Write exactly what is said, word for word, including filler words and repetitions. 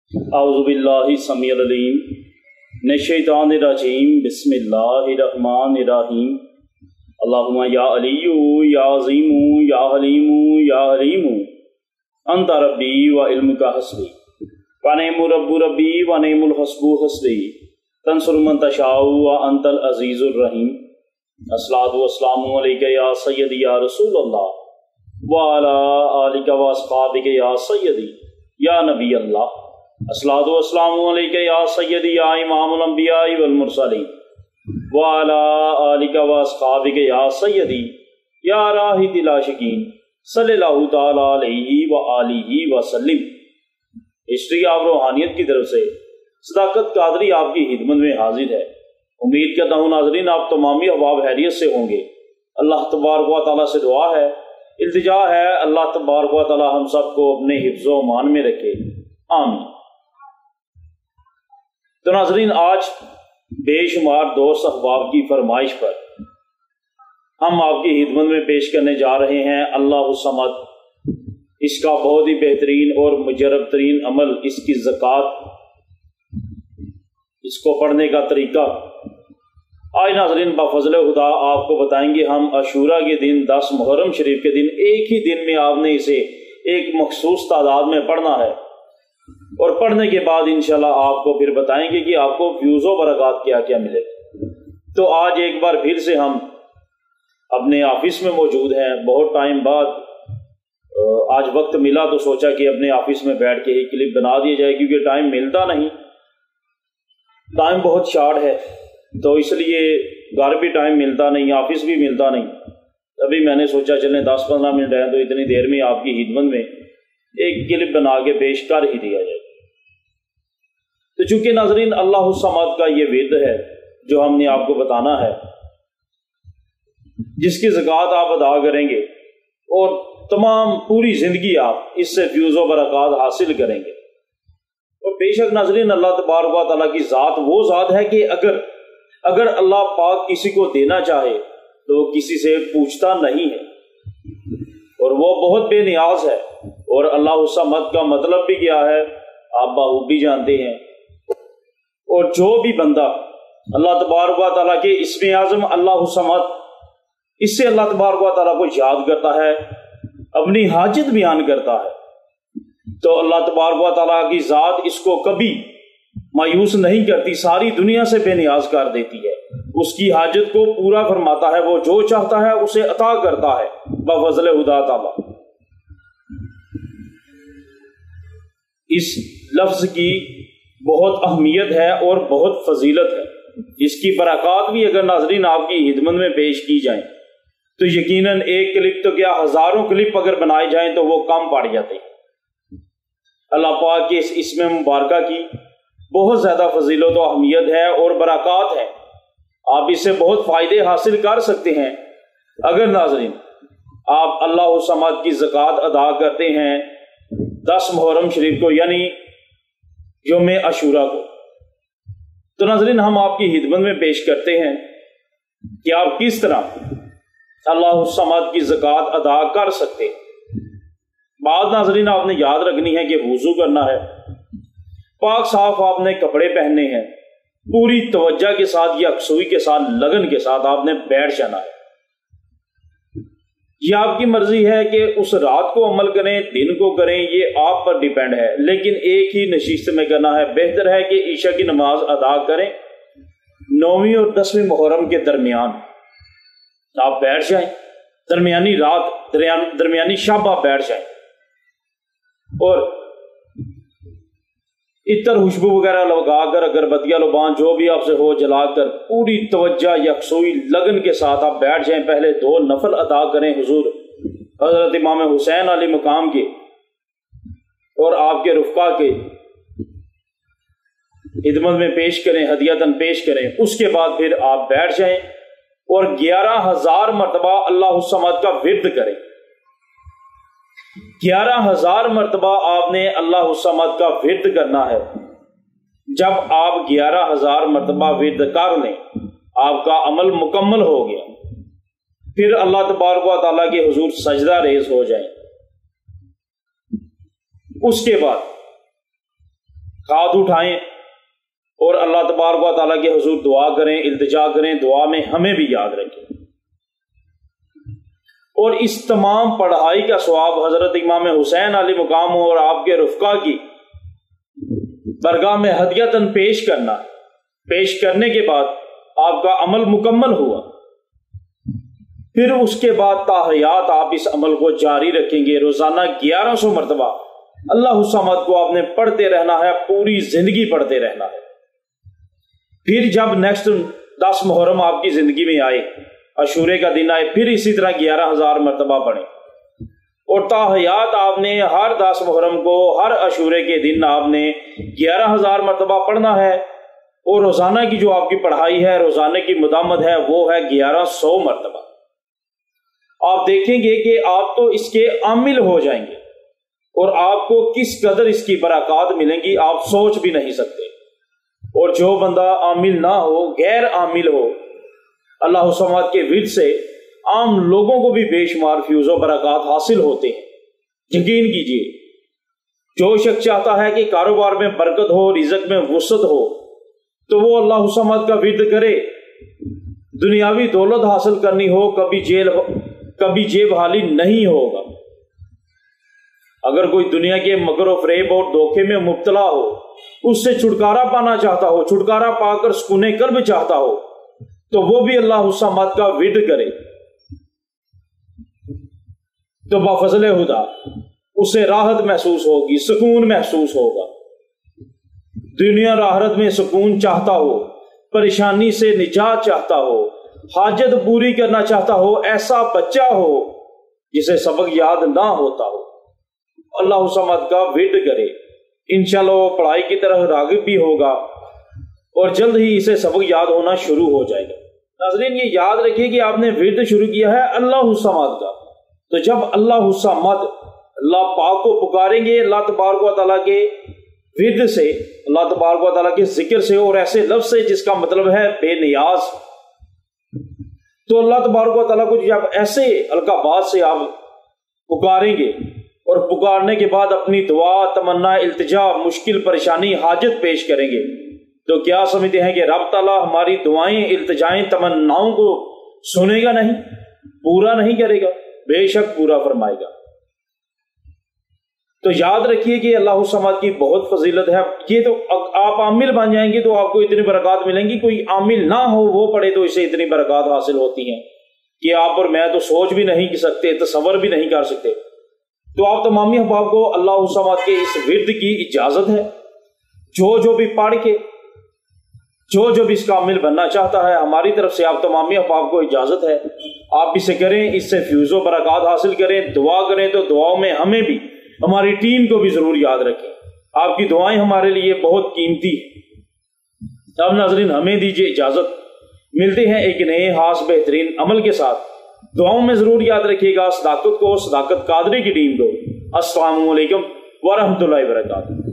اعوذ باللہ السمیع العلیم من الشیطان الرجیم بسم اللہ الرحمن الرحیم اللہم یا علی یا عظیم یا حلیم یا حلیم انت ربی و علمک حسبی ونعم رب ربی ونعم الحسب حسبی تنصر من تشاء وانت العزیز الرحیم الصلاۃ والسلام علیک یا سیدی یا رسول اللہ وعلی آلک و اصحابک یا سیدی یا نبی اللہ الصلاۃ والسلام علیک یا سیدی یا امام الانبیاء والمرسلین وعلی آلک و اصحابک یا سیدی یا راحت العاشقین صلی اللہ تعالی علیہ وآلہ وسلم۔ ہسٹری آف روحانیت کی طرف سے صداقت قادری آپ کی خدمت میں حاضر ہے۔ امید کرتا ہوں ناظرین آپ تمامی احباب خیریت سے ہوں گے۔ اللہ تبارک و تعالیٰ سے دعا ہے، التجا ہے، اللہ تبارک و تعالیٰ ہم سب کو اپنے حفظ و امان میں رکھے، آمین۔ تو ناظرین آج بے شمار دوست احباب کی فرمائش پر ہم آپ کی خدمت میں پیش کرنے جا رہے ہیں اللہ الصمد، اس کا بہت ہی بہترین اور مجرب ترین عمل، اس کی زکوٰۃ، اس کو پڑھنے کا طریقہ۔ آج ناظرین بفضل خدا آپ کو بتائیں گے ہم عاشورہ کے دن، دس محرم شریف کے دن، ایک ہی دن میں آپ نے اسے ایک مخصوص تعداد میں پڑھنا ہے، اور پڑھنے کے بعد انشاءاللہ آپ کو پھر بتائیں گے کہ آپ کو فیوز و برکات کیا کیا ملے۔ تو آج ایک بار پھر سے ہم اپنے آفس میں موجود ہیں، بہت ٹائم بعد آج وقت ملا تو سوچا کہ اپنے آفس میں بیٹھ کے ہی کلپ بنا دیا جائے، کیونکہ ٹائم ملتا نہیں، ٹائم بہت شارٹ ہے، تو اس لیے گھر بھی ٹائم ملتا نہیں، آفس بھی ملتا نہیں۔ ابھی میں نے سوچا چلیں دس پندرہ منٹ ہیں تو اتنی دیر میں آپ کی خدمت میں ایک کلپ بنا کے پیش کر ہی دیا جائے۔ تو چونکہ ناظرین اللہ الصمد کا یہ ورد ہے جو ہم نے آپ کو بتانا ہے، جس کی زکوٰۃ آپ ادا کریں گے اور تمام پوری زندگی آپ اس سے فیوز و برکات حاصل کریں گے۔ اور بے شک ناظرین اللہ تبارک و تعالیٰ کی ذات وہ ذات ہے کہ اگر اگر اللہ پاک کسی کو دینا چاہے تو وہ کسی سے پوچھتا نہیں ہے، اور وہ بہت بے نیاز ہے۔ اور اللہ الصمد کا مطلب بھی کیا ہے آپ بخوبی جانتے ہیں۔ اور جو بھی بندہ اللہ تبارک و تعالیٰ کے اسم اعظم اللہ الصمد، اس سے اللہ تبارک و تعالیٰ کو یاد کرتا ہے، اپنی حاجت بیان کرتا ہے، تو اللہ تبارک و تعالیٰ کی ذات اس کو کبھی مایوس نہیں کرتی، ساری دنیا سے بے نیاز کر دیتی ہے، اس کی حاجت کو پورا فرماتا ہے، وہ جو چاہتا ہے اسے عطا کرتا ہے بفضل خدا تعالیٰ۔ اس لفظ کی بہت اہمیت ہے اور بہت فضیلت ہے، اس کی برکات بھی اگر ناظرین آپ کی خدمت میں پیش کی جائیں تو یقیناً ایک کلپ تو کیا ہزاروں کلپ اگر بنائے جائیں تو وہ کم پڑ جاتے ہیں۔ اللہ پاک کے اس اسم مبارکہ کی بہت زیادہ فضیلت و اہمیت ہے اور برکات ہے، آپ اس سے بہت فائدے حاصل کر سکتے ہیں اگر ناظرین آپ اللہ الصمد کی زکوٰۃ ادا کرتے ہیں دس محرم شریف کو، یعنی یوم عاشورہ کو۔ تو ناظرین ہم آپ کی خدمت میں پیش کرتے ہیں کہ آپ کس طرح اللہ الصمد کی زکوٰۃ ادا کر سکتے ہیں۔ بعد ناظرین آپ نے یاد رکھنی ہے کہ وضو کرنا ہے، پاک صاف آپ نے کپڑے پہننے ہیں، پوری توجہ کے ساتھ، یکسوئی کے ساتھ، لگن کے ساتھ آپ نے بیٹھ جانا ہے۔ یہ آپ کی مرضی ہے کہ اس رات کو عمل کریں، دن کو کریں، یہ آپ پر ڈیپینڈ ہے، لیکن ایک ہی نشست میں کرنا ہے۔ بہتر ہے کہ عشاء کی نماز ادا کریں، نویں اور دسویں محرم کے درمیان آپ بیٹھ جائیں، درمیانی رات، درمیانی شب آپ بیٹھ جائیں، اور عطر خوشبو وغیرہ لگا کر، اگربتیاں لبان جو بھی آپ سے ہو جلا کر، پوری توجہ یکسوئی لگن کے ساتھ آپ بیٹھ جائیں۔ پہلے دو نفل ادا کریں حضور حضرت امام حسین علیہ مقام کے اور آپ کے رفقا کے خدمت میں پیش کریں، ہدیتاً پیش کریں۔ اس کے بعد پھر آپ بیٹھ جائیں اور گیارہ ہزار مرتبہ اللہ الصمد کا ورد کریں۔ گیارہ ہزار مرتبہ آپ نے اللہ الصمد کا ورد کرنا ہے۔ جب آپ گیارہ ہزار مرتبہ ورد کر لیں، آپ کا عمل مکمل ہو گیا، پھر اللہ تبارک و تعالیٰ کے حضور سجدہ ریز ہو جائیں۔ اس کے بعد ہاتھ اٹھائیں اور اللہ تبارک و تعالیٰ کے حضور دعا کریں، التجا کریں، دعا میں ہمیں بھی یاد رکھیں۔ اور اس تمام پڑھائی کا ثواب حضرت امام حسین علیہ مقام اور آپ کے رفقا کی برگاہ میں ہدیۃً پیش کرنا، پیش کرنے کے بعد آپ کا عمل مکمل ہوا، پھر اس کے بعد تا حیات آپ اس عمل کو جاری رکھیں گے۔ روزانہ گیارہ سو مرتبہ اللہ الصمد کو آپ نے پڑھتے رہنا ہے، پوری زندگی پڑھتے رہنا ہے۔ پھر جب نیکسٹ دس محرم آپ کی زندگی میں آئے، عاشورے کا دن آئے، پھر اسی طرح گیارہ ہزار مرتبہ پڑھیں، اور تا حیات آپ نے ہر دس محرم کو، ہر عاشورے کے دن آپ نے گیارہ ہزار مرتبہ پڑھنا ہے، اور روزانہ کی جو آپ کی پڑھائی ہے، روزانہ کی مدامت ہے، وہ ہے گیارہ سو مرتبہ۔ آپ دیکھیں گے کہ آپ تو اس کے عامل ہو جائیں گے، اور آپ کو کس قدر اس کی برکات ملیں گی آپ سوچ بھی نہیں سکتے۔ اور جو بندہ عامل نہ ہو، غیر عامل ہو، اللہ الصمد کے ورد سے عام لوگوں کو بھی بے شمار فیوز و برکات حاصل ہوتے ہیں۔ یقین کیجئے، جو شخص چاہتا ہے کہ کاروبار میں برکت ہو، رزق میں وسعت ہو، تو وہ اللہ الصمد کا ورد کرے۔ دنیاوی دولت حاصل کرنی ہو، کبھی جیل کبھی جیب حالی نہیں ہوگا۔ اگر کوئی دنیا کے مکر و فریب اور دھوکے میں مبتلا ہو، اس سے چھٹکارا پانا چاہتا ہو، چھٹکارا پا کر سکون قلب چاہتا ہو، تو وہ بھی اللہ الصمد کا ورد کرے، تو بفضل خدا اسے راحت محسوس ہوگی، سکون محسوس ہوگا۔ دنیا اور آخرت میں سکون چاہتا ہو، پریشانی سے نجات چاہتا ہو، حاجت پوری کرنا چاہتا ہو، ایسا بچہ ہو جسے سبق یاد نہ ہوتا ہو، اللہ الصمد کا ورد کرے، انشاءاللہ وہ پڑھائی کی طرف راغب بھی ہوگا، اور جلد ہی اسے سبق یاد ہونا شروع ہو جائے گا۔ ناظرین، یہ یاد رکھیے کہ آپ نے ورد شروع کیا ہے اللہ الصمد کا، تو جب اللہ الصمد، اللہ پاک کو پکاریں گے اللہ تبارک و تعالیٰ کے ورد سے، اللہ تبارک و تعالیٰ کے ذکر سے، اور ایسے لفظ سے جس کا مطلب ہے بے نیاز، تو اللہ تبارک و تعالیٰ کو جب ایسے القابات سے آپ پکاریں گے، اور پکارنے کے بعد اپنی دعا، تمنا، التجا، مشکل، پریشانی، حاجت پیش کریں گے، تو کیا سمجھتے ہیں کہ رب تعالیٰ ہماری دعائیں، التجائیں، تمناؤں کو سنے گا نہیں، پورا نہیں کرے گا؟ بے شک پورا فرمائے گا۔ تو یاد رکھیے کہ اللہ الصمد کی بہت فضیلت ہے۔ یہ تو آپ عامل بن جائیں گے تو آپ کو اتنی برکات ملیں گی، کوئی عامل نہ ہو وہ پڑھے تو اسے اتنی برکات حاصل ہوتی ہیں کہ آپ اور میں تو سوچ بھی نہیں سکتے، تصور بھی نہیں کر سکتے۔ تو آپ تمامی احباب کو اللہ الصمد کے اس ورد کی اجازت ہے، جو جو بھی پڑھ کے، جو جو بھی اس کا عامل بننا چاہتا ہے، ہماری طرف سے آپ تمامی احباب کو اجازت ہے، آپ اسے کریں، اس سے فیوز و برکات حاصل کریں، دعا کریں، تو دعاؤں میں ہمیں بھی، ہماری ٹیم کو بھی ضرور یاد رکھیں۔ آپ کی دعائیں ہمارے لیے بہت قیمتی ہیں۔ اب ناظرین، ہمیں دیجیے اجازت، ملتے ہیں ایک نئے خاص بہترین عمل کے ساتھ۔ دعاؤں میں ضرور یاد رکھیے گا صداقت کو، صداقت قادری کی ٹیم کو۔ السلام علیکم ورحمۃ اللہ وبرکاتہ۔